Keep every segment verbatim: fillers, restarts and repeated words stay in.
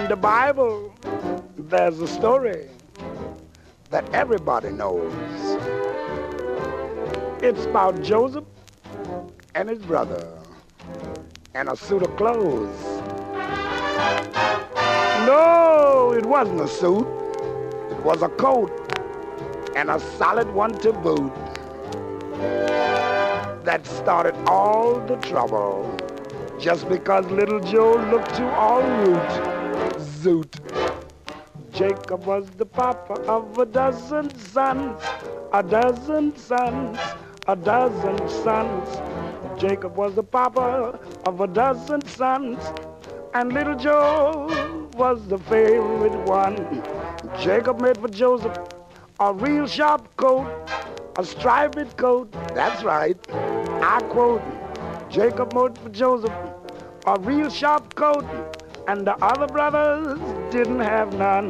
In the Bible, there's a story that everybody knows. It's about Joseph and his brother and a suit of clothes. No, it wasn't a suit. It was a coat, and a solid one to boot. That started all the trouble, just because little Joe looked too all root. Zoot. Jacob was the papa of a dozen sons, a dozen sons, a dozen sons. Jacob was the papa of a dozen sons, and little Joe was the favorite one. Jacob made for Joseph a real sharp coat, a striped coat, that's right, I quote. Jacob made for Joseph a real sharp coat, and the other brothers didn't have none.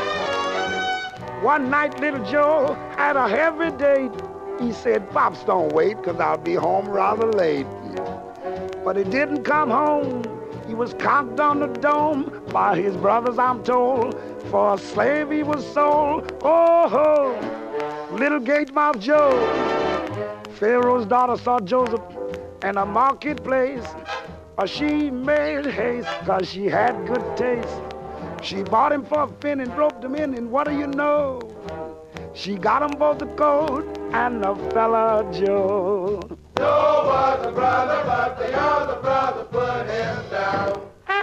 One night little Joe had a heavy date. He said, Pops, don't wait, 'cause I'll be home rather late. But he didn't come home. He was conked on the dome by his brothers, I'm told. For a slave he was sold. Oh, ho, little gate-mouthed Joe. Pharaoh's daughter saw Joseph in a marketplace. Uh, she made haste 'cause she had good taste. She bought him for a fin and roped him in, and what do you know? She got him both the coat and the fella Joe. Joe was a brother, but the other brother put him down.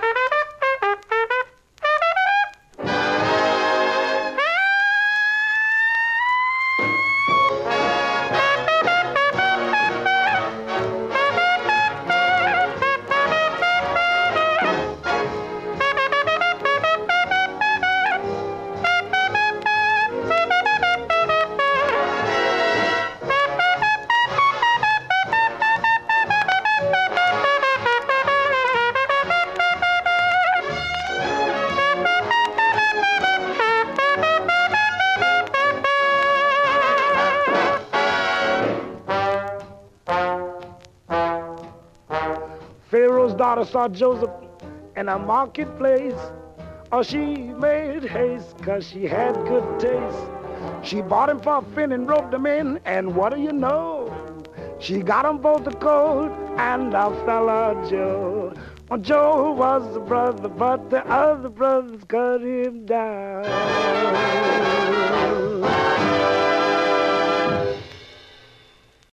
Pharaoh's daughter saw Joseph in a marketplace. Oh, she made haste 'cause she had good taste. She bought him for a fin and roped him in, and what do you know? She got him both the coat and the fella Joe. Well, Joe was the brother, but the other brothers cut him down.